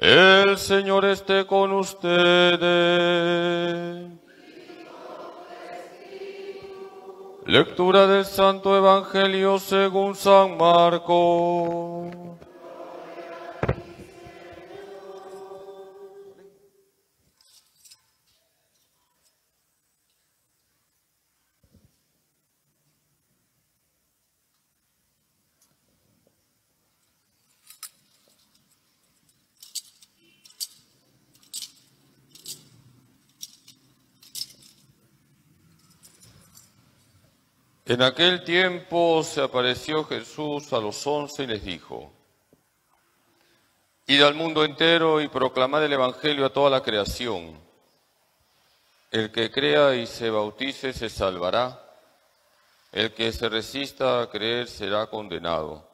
El Señor esté con ustedes. Lectura del Santo Evangelio según San Marcos. En aquel tiempo se apareció Jesús a los 11 y les dijo: Id al mundo entero y proclamad el Evangelio a toda la creación. El que crea y se bautice se salvará. El que se resista a creer será condenado.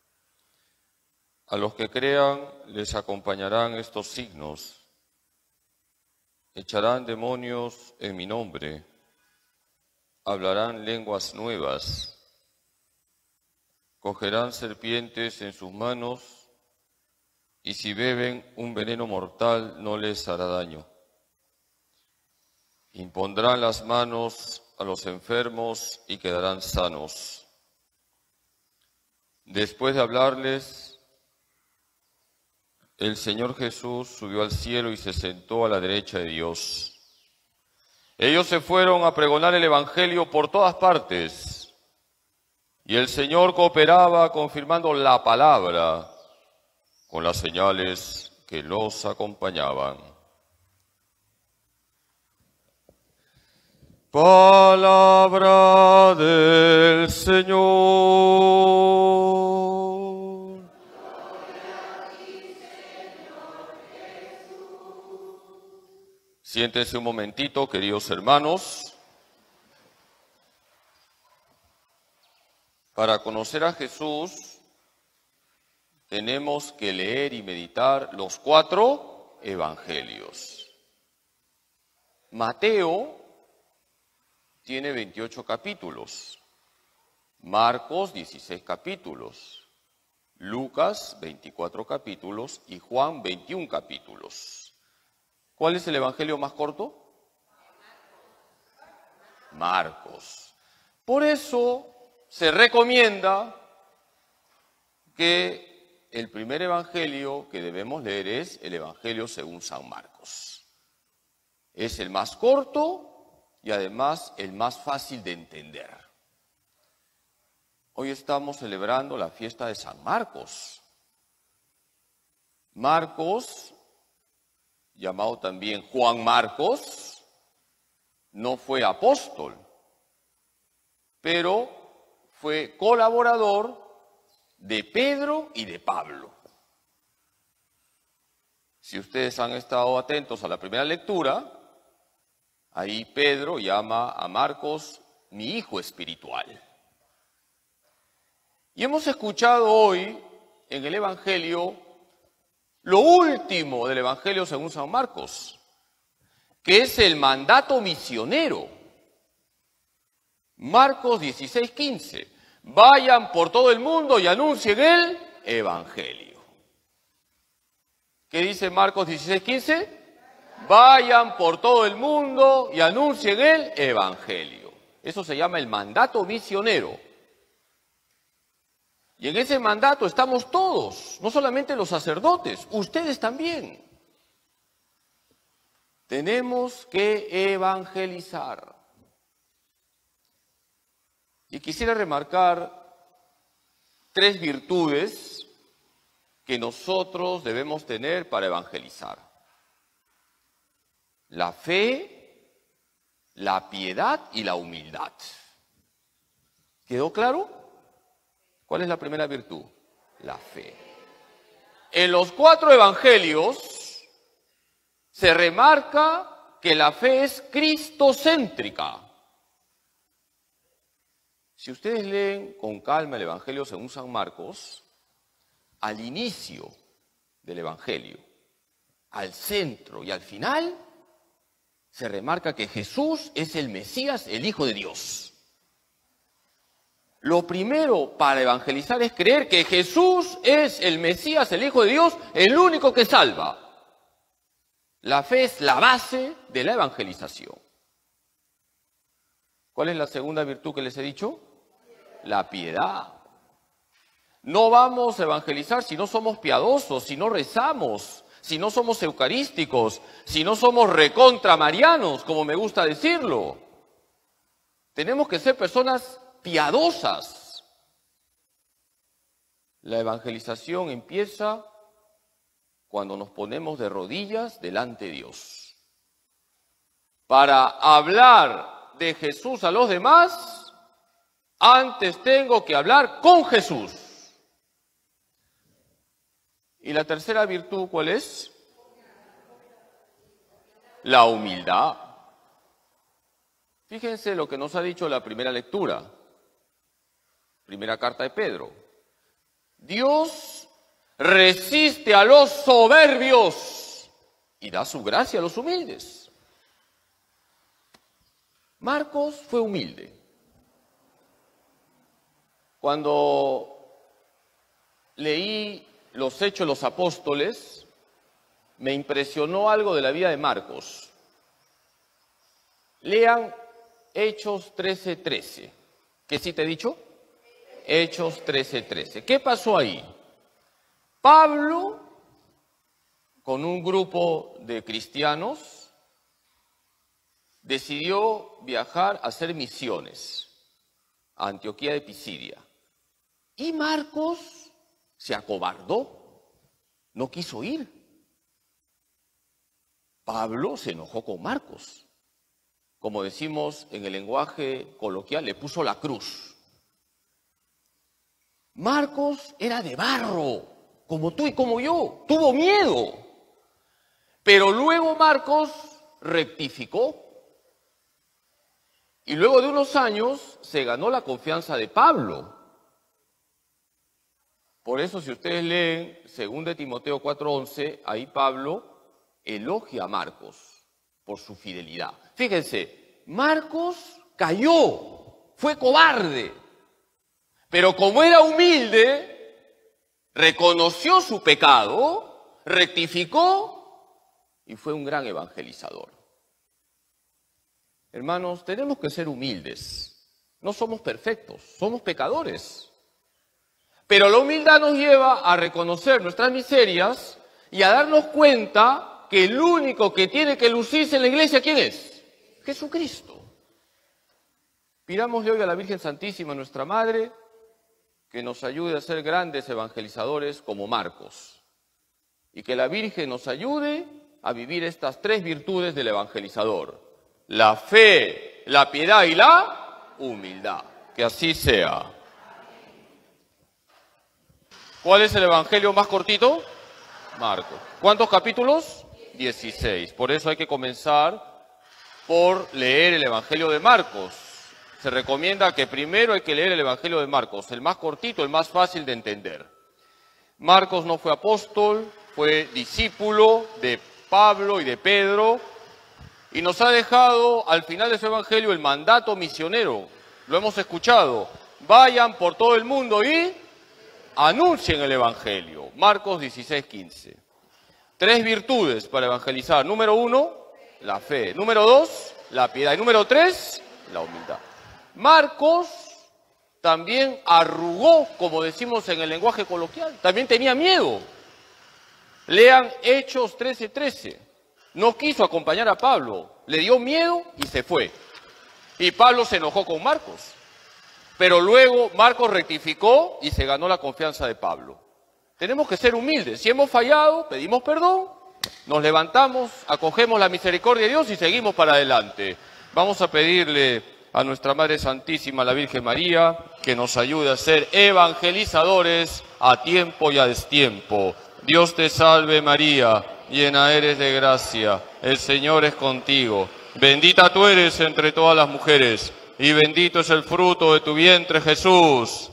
A los que crean les acompañarán estos signos. Echarán demonios en mi nombre. Hablarán lenguas nuevas, cogerán serpientes en sus manos, y si beben un veneno mortal no les hará daño. Impondrán las manos a los enfermos y quedarán sanos. Después de hablarles, el Señor Jesús subió al cielo y se sentó a la derecha de Dios. Ellos se fueron a pregonar el Evangelio por todas partes, y el Señor cooperaba confirmando la palabra con las señales que los acompañaban. Palabra del Señor. Siéntense un momentito, queridos hermanos. Para conocer a Jesús, tenemos que leer y meditar los 4 evangelios. Mateo tiene 28 capítulos, Marcos 16 capítulos, Lucas 24 capítulos y Juan 21 capítulos. ¿Cuál es el evangelio más corto? Marcos. Por eso se recomienda que el primer evangelio que debemos leer es el Evangelio según San Marcos. Es el más corto y además el más fácil de entender. Hoy estamos celebrando la fiesta de San Marcos. Marcos, llamado también Juan Marcos, no fue apóstol, pero fue colaborador de Pedro y de Pablo. Si ustedes han estado atentos a la primera lectura, ahí Pedro llama a Marcos mi hijo espiritual. Y hemos escuchado hoy en el Evangelio lo último del Evangelio según San Marcos, que es el mandato misionero. Marcos 16:15. Vayan por todo el mundo y anuncien el Evangelio. ¿Qué dice Marcos 16:15? Vayan por todo el mundo y anuncien el Evangelio. Eso se llama el mandato misionero. Y en ese mandato estamos todos, no solamente los sacerdotes, ustedes también. Tenemos que evangelizar. Y quisiera remarcar 3 virtudes que nosotros debemos tener para evangelizar: la fe, la piedad y la humildad. ¿Quedó claro? ¿Cuál es la primera virtud? La fe. En los 4 evangelios se remarca que la fe es cristocéntrica. Si ustedes leen con calma el Evangelio según San Marcos, al inicio del Evangelio, al centro y al final, se remarca que Jesús es el Mesías, el Hijo de Dios. Lo primero para evangelizar es creer que Jesús es el Mesías, el Hijo de Dios, el único que salva. La fe es la base de la evangelización. ¿Cuál es la segunda virtud que les he dicho? La piedad. No vamos a evangelizar si no somos piadosos, si no rezamos, si no somos eucarísticos, si no somos recontramarianos, como me gusta decirlo. Tenemos que ser personas piadosas. La evangelización empieza cuando nos ponemos de rodillas delante de Dios. Para hablar de Jesús a los demás, antes tengo que hablar con Jesús. ¿Y la tercera virtud cuál es? La humildad. Fíjense lo que nos ha dicho la primera lectura, primera carta de Pedro. Dios resiste a los soberbios y da su gracia a los humildes. Marcos fue humilde. Cuando leí los Hechos de los Apóstoles, me impresionó algo de la vida de Marcos. Lean Hechos 13:13. ¿Qué sí te he dicho? Hechos 13:13. ¿Qué pasó ahí? Pablo, con un grupo de cristianos, decidió viajar a hacer misiones a Antioquía de Pisidia. Y Marcos se acobardó, no quiso ir. Pablo se enojó con Marcos. Como decimos en el lenguaje coloquial, le puso la cruz. Marcos era de barro, como tú y como yo, tuvo miedo. Pero luego Marcos rectificó. Y luego de unos años se ganó la confianza de Pablo. Por eso, si ustedes leen 2 Timoteo 4:11, ahí Pablo elogia a Marcos por su fidelidad. Fíjense, Marcos cayó, fue cobarde, pero como era humilde, reconoció su pecado, rectificó y fue un gran evangelizador. Hermanos, tenemos que ser humildes. No somos perfectos, somos pecadores. Pero la humildad nos lleva a reconocer nuestras miserias y a darnos cuenta que el único que tiene que lucirse en la iglesia, ¿quién es? Jesucristo. Pidámosle hoy a la Virgen Santísima, nuestra Madre, que nos ayude a ser grandes evangelizadores como Marcos. Y que la Virgen nos ayude a vivir estas tres virtudes del evangelizador: la fe, la piedad y la humildad. Que así sea. ¿Cuál es el evangelio más cortito? Marcos. ¿Cuántos capítulos? 16. Por eso hay que comenzar por leer el evangelio de Marcos. Se recomienda que primero hay que leer el evangelio de Marcos, el más cortito, el más fácil de entender. Marcos no fue apóstol, fue discípulo de Pablo y de Pedro, y nos ha dejado al final de su evangelio el mandato misionero. Lo hemos escuchado. Vayan por todo el mundo y anuncien el evangelio. Marcos 16:15. Tres virtudes para evangelizar. Número 1, la fe. Número 2, la piedad. Y número 3, la humildad. Marcos también arrugó, como decimos en el lenguaje coloquial. También tenía miedo. Lean Hechos 13:13. No quiso acompañar a Pablo. Le dio miedo y se fue. Y Pablo se enojó con Marcos. Pero luego Marcos rectificó y se ganó la confianza de Pablo. Tenemos que ser humildes. Si hemos fallado, pedimos perdón, nos levantamos, acogemos la misericordia de Dios y seguimos para adelante. Vamos a pedirle a nuestra Madre Santísima, la Virgen María, que nos ayude a ser evangelizadores a tiempo y a destiempo. Dios te salve María, llena eres de gracia, el Señor es contigo. Bendita tú eres entre todas las mujeres, y bendito es el fruto de tu vientre, Jesús.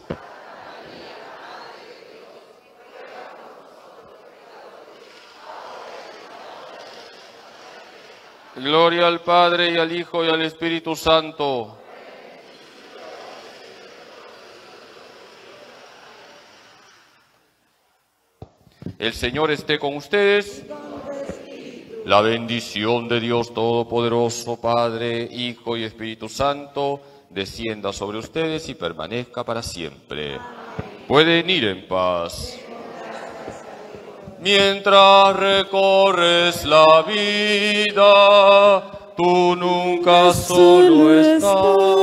Gloria al Padre, y al Hijo, y al Espíritu Santo. El Señor esté con ustedes. La bendición de Dios Todopoderoso, Padre, Hijo y Espíritu Santo, descienda sobre ustedes y permanezca para siempre. Pueden ir en paz. Mientras recorres la vida, tú nunca solo estás.